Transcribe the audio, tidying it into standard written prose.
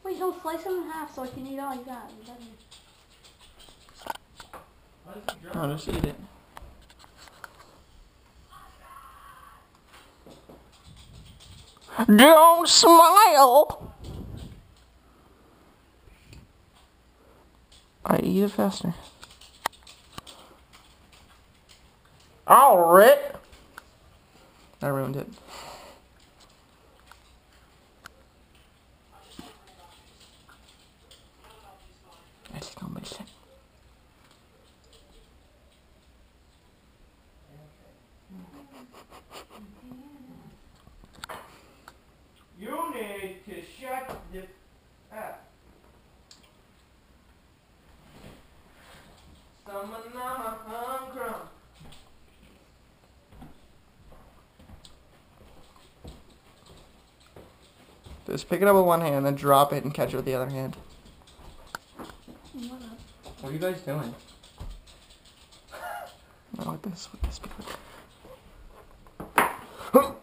Wait, no, slice them in half so I can eat all you got. No, just eat it. Don't smile! I eat it faster. Alright! I ruined it. Let's go, my shit. You need to shut the up. Someone hungry. Just pick it up with one hand, then drop it and catch it with the other hand. What are you guys doing? I like this. With this.